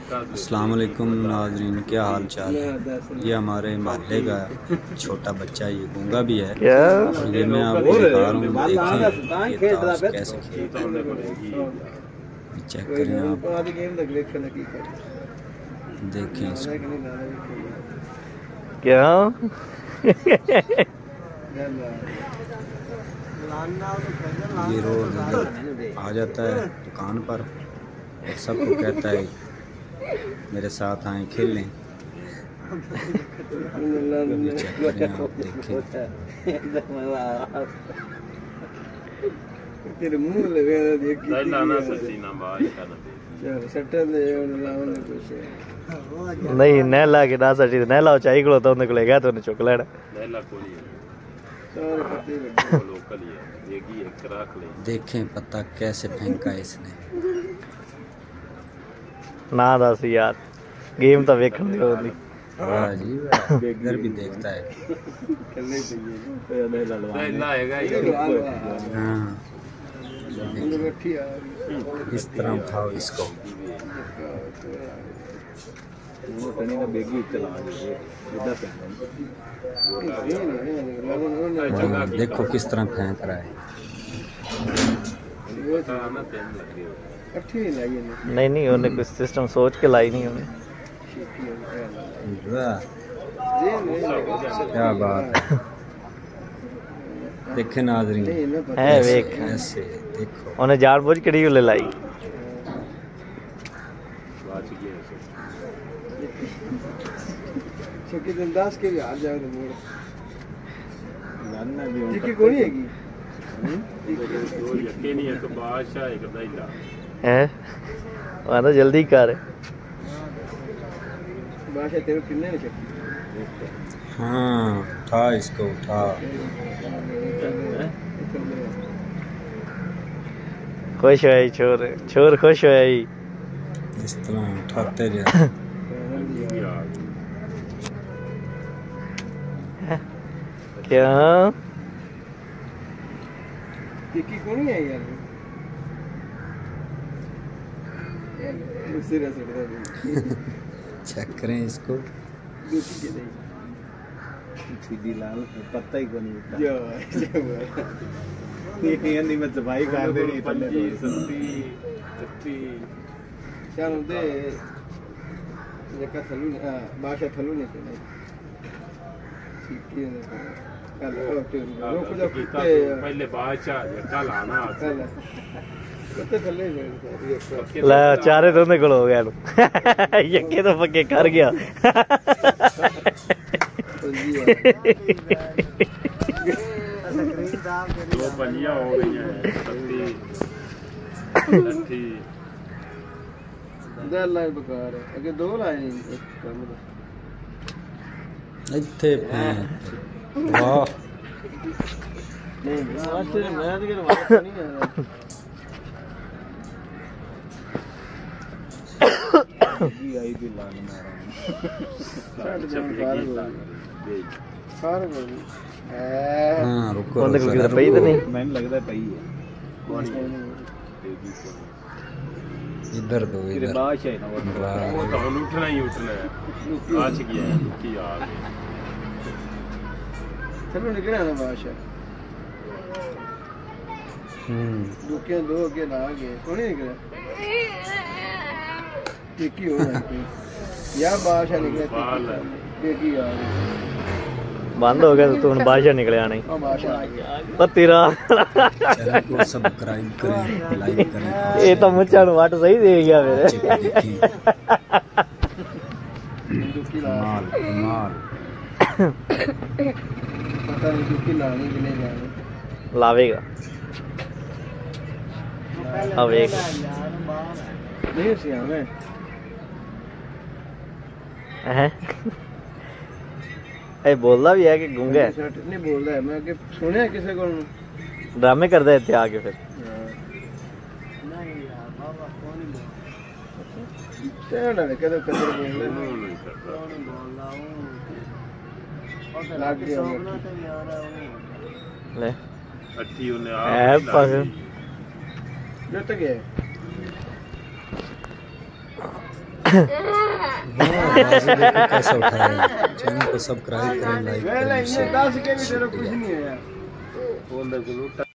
अस्सलाम वालेकुम नाज़रीन, क्या हाल चाल है। ये हमारे मोहल्ले का छोटा बच्चा, ये गूंगा भी है और ये मैं आपको दिखा रहा हूँ। देखें ये ताश कैसे खेलता है, चेक करें आप, देखें इसको। क्या ये रोज आ जाता है दुकान पर और सबको कहता है मेरे साथ आए खेलें। ये चेक करें आप, देखें। नहीं नैला के ना सटी नैला चाहिए को तो उन्हें को ले गया तो उन्हें चुक लेना। देखें पता कैसे फेंका इसने। ना दस यार गेम तो वेखण दी होंदी। वाह जी वाह, इधर भी देखता है। हाँ इस तरह उठाओ इसको। देखो किस तरह फेंक रहा है। नहीं उन्हें कुछ सिस्टम सोच के लाई नहीं उन्हें। क्या बात है। देखे नाज़रीन है वेख ऐसे देखो, उन्हें जानबूझ के डी लाई। के भी हार जाओ तो मोड़ टिकी कोनी हैगी दो यके नहीं है तो बादशाह एक दैला है वादा जल्दी कर बादशाह तेरे किन्ने ने चक्की। हाँ उठा इसको उठा। खुश हुआ छोर छोर खुश हुआ इस तरह उठाते जा। क्या टिकी कोनी है यार चेक करें इसको। सीधी लाल पत्ता ही कोनी ये नहीं मैं सफाई कर देनी पल्ली सस्ती सस्ती चल दे ये का थलू बादशाह थलू नहीं तो नहीं पहले बादशाह कल आना ला चारे तो उन्हें को हो गया यके तो पक्के कर गया। दो बलियां हो गई हैं लट्ठी दल लाइन बकार है अगे दो लाइन एक कम इत्थे वाह नहीं वास्ते मैं तो वास्ते नहीं है जी आई भी लान मारा सारे हाँ रुको उन्हें को किधर पई तो नहीं मैंने लगता पई है इधर दो इधर बादशाह है ना वो तो उठना ही उठना है आज गया है की यार चलो निकला ना बादशाह दुकियां दो के ला गए कौन निकला टिकी हो रहा या बादशाह निकला टिकी यार बंद हो गया तो तू बादशाह निकले नहीं पर तेरा चैनल को सब्सक्राइब करें, लाइक करें। ये तो मुझे वाट सही दे गया मेरे। माल माल पता नहीं दुकी लानी कि नहीं लानी लावेगा अब एक नहीं सिया में है ए बोलदा भी है कि गूंगा है नहीं बोलदा है मैं कि सुने किसी को ड्रामे करदा है इत्थे आके फिर नहीं यार बाबा कौन बोल तेरा कदर कदर बोल रहा हूं लाग गया ले अच्छी उन्हें है पास जो तक है कैसे उठाया चैनल को सब्सक्राइब करें, लाइक करें। 10 के भी तेरा कुछ नहीं है यार।